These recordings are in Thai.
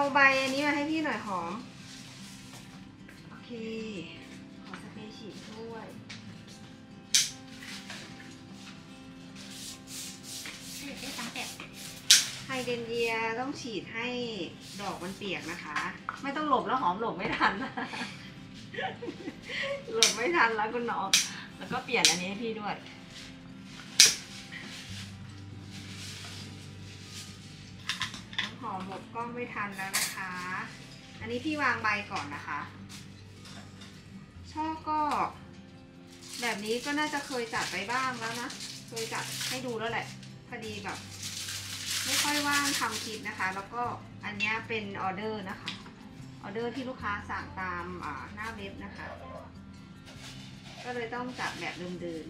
ใบอันนี้มาให้พี่หน่อยหอมโอเคขอสเปรย์ฉีดด้วยไฮเดรนเยียต้องฉีดให้ดอกมันเปียกนะคะไม่ต้องหลบแล้วหอมหลบไม่ทันนะหลบไม่ทันแล้วคุณน้องแล้วก็เปลี่ยนอันนี้ให้พี่ด้วยน้ำหอมหลบกล้องไม่ทันแล้วนะคะอันนี้พี่วางใบก่อนนะคะช่อก็แบบนี้ก็น่าจะเคยจัดไปบ้างแล้วนะเคยจัดให้ดูแล้วแหละพอดีแบบไม่ค่อยว่างทำคลิปนะคะแล้วก็อันนี้เป็นออเดอร์นะคะออเดอร์ที่ลูกค้าสั่งตามหน้าเว็บนะคะก็เลยต้องจัดแบบเดิม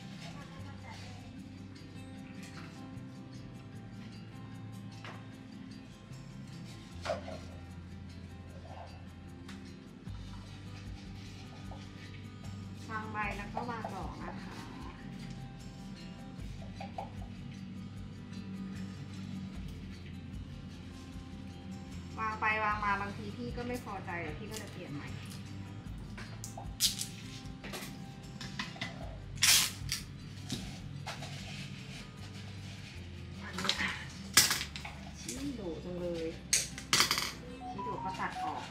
ๆวางใบแล้วก็วางดอกนะคะวางไปวางมาบางทีพี่ก็ไม่พอใจพี่ก็จะเปลี่ยนใหม่ชี้ดุจังเลยชี้ดุก็ตัดออก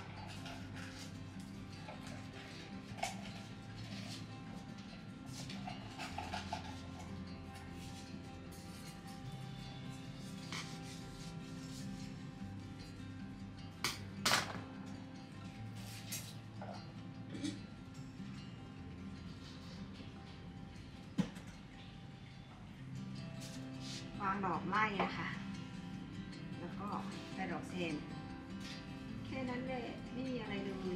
วางดอกไม้นะคะแล้วก็ได้ดอกเซนแค่นั้นเลยไม่มีอะไรเลย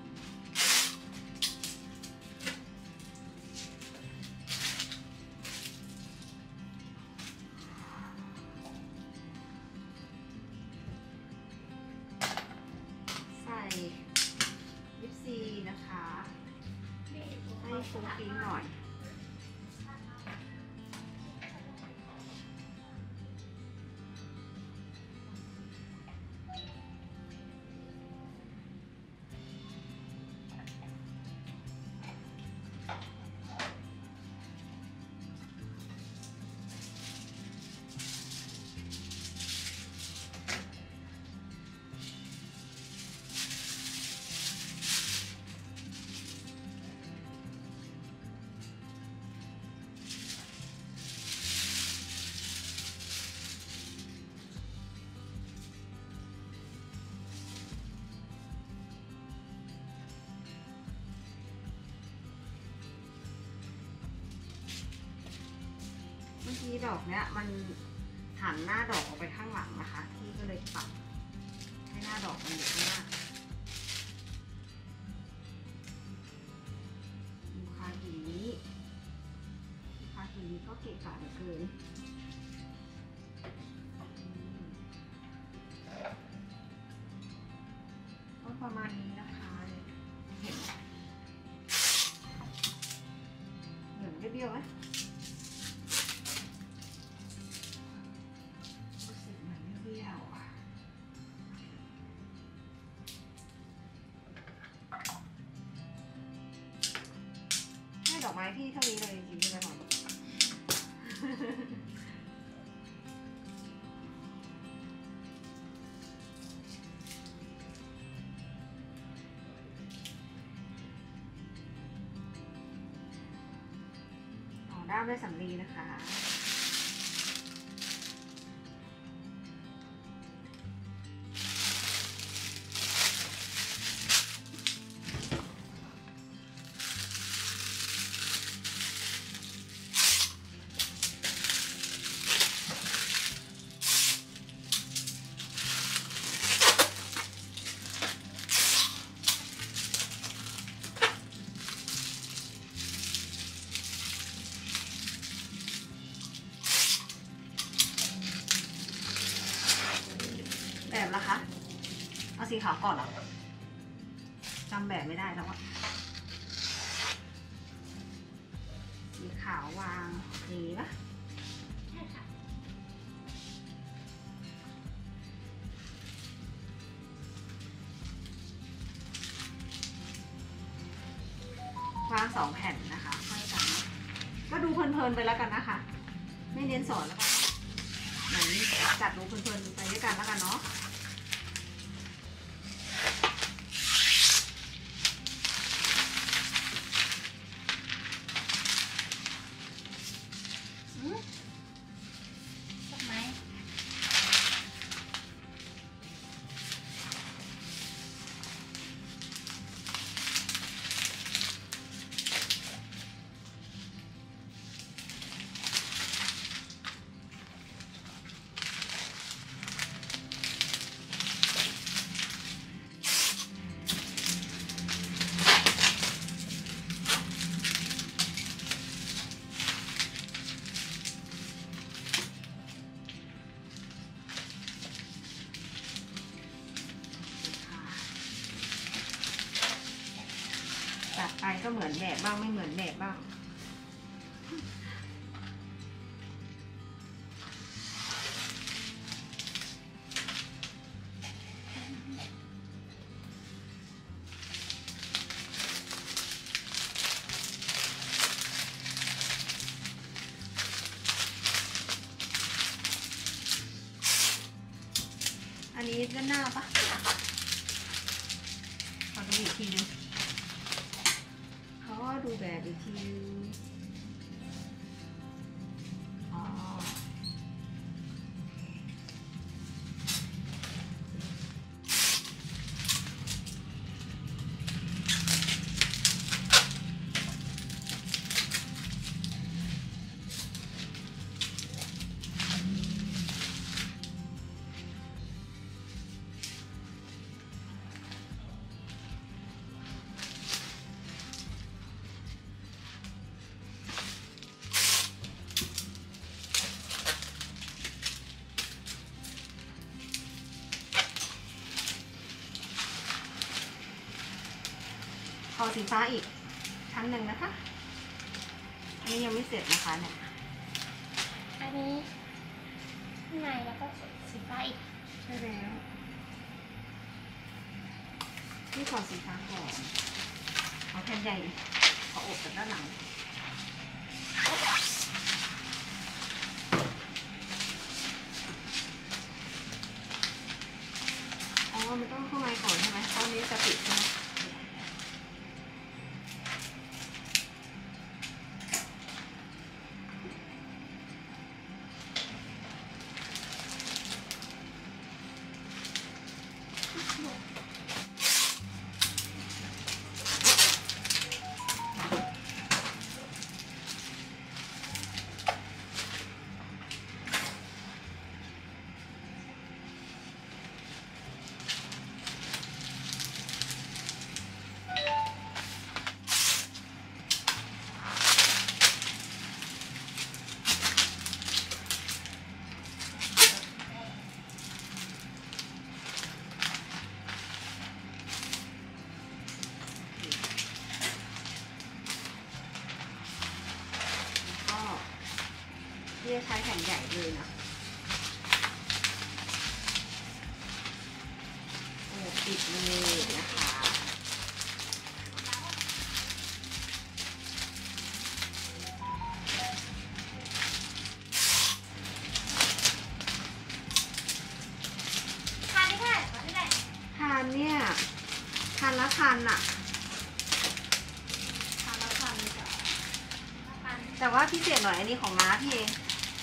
ใส่ยิปซีนะคะให้ฟุ้งฟิ้งหน่อยเมื่อกี้ดอกเนี้ยมันหันหน้าดอกออกไปข้างหลังนะคะพี่ก็เลยปรับให้หน้าดอกมันอยู่ข้างหน้าลูกค้าทีนี้ก็เกะกะเหลือเกินก็ประมาณนี้นะคะเห็นเหมือนเบี้ยวๆไหมดอกไม้พี่เท่านี้เลยจริงๆใช่ไหมคะด้ามด้วยสำลีนะคะแบบละคะเอาสีขาวก่อนเหรอจำแบบไม่ได้แล้วอะสีขาววางนี้ปะใช่ค่ะกว้าง2แผ่นนะคะห้อยกันก็ดูเพลินๆไปแล้วกันนะคะไม่เน้นสอนแล้วกันเหมือนจัดดูเพลินๆไปด้วยกันแล้วกันเนาะตัดไปก็เหมือนแบบบ้างไม่เหมือนแบบบ้างอันนี้ด้านหน้าปะขอดูอีกทีนึงเขาก็ดูแบบอีกทีอ๋อพอสีฟ้าอีกชั้นหนึ่งนะคะอันนี้ยังไม่เสร็จนะคะเนี่ยอันนี้ข้างในแล้วก็สีฟ้าอีกใช่แล้วนี่ขอสีฟ้าก่อนเอาแผ่นใหญ่ขออบจากด้านหลังอ๋อมันต้องข้างในก่อนใช่ไหมตอนนี้จะปิดใช่ไหมที่จะใช้แผ่นใหญ่เลยนะโอ้ปิดเลยนะคะทานได้ค่ะขอได้ทานเนี่ยทานละทันอะทานละทันจ้ะแต่ว่าพิเศษหน่อยอันนี้ของน้าพี่เอง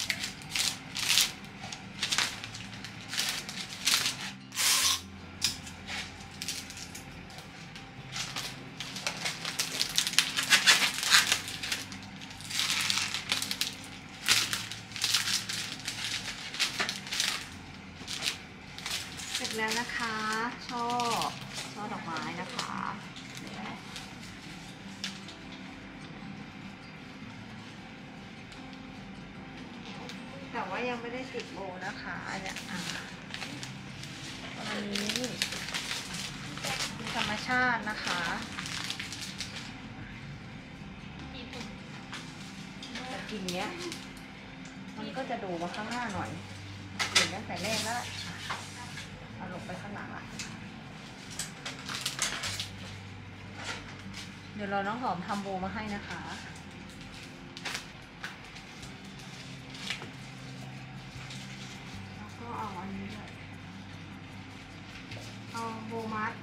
เสร็จแล้วนะคะช่อดอกไม้นะคะแต่ว่ายังไม่ได้ติดโบนะคะเนี่ยอันนี้เป็นธรรมชาตินะคะแต่กลิ่นเนี้ยมันก็จะดูมาข้างหน้าหน่อยเห็นตั้งแต่แรกแล้วเอาลงไปข้างหลังอ่ะเดี๋ยวเราน้องหอมทำโบมาให้นะคะ แล้วก็เอาอันนี้ด้วยเอาโบมัด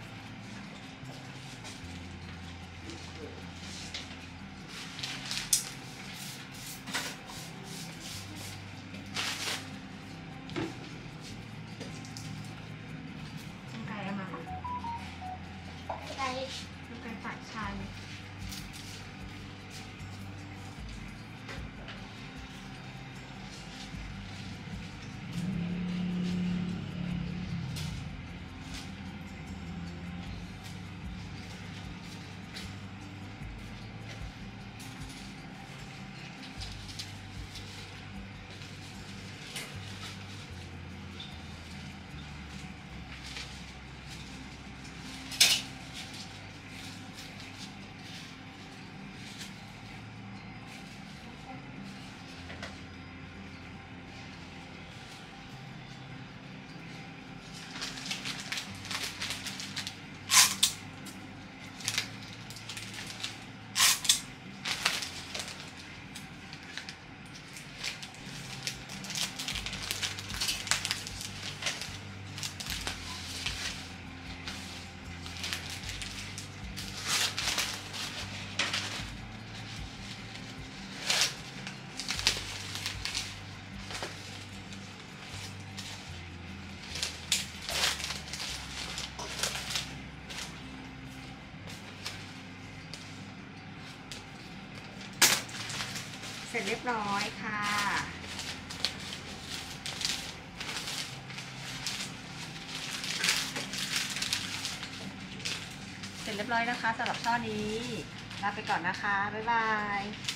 ไก่เอามาค่ะไก่ไก่ตัดชันเสร็จเรียบร้อยค่ะ เสร็จเรียบร้อยนะคะสำหรับช่อนี้ลาไปก่อนนะคะ บ๊ายบาย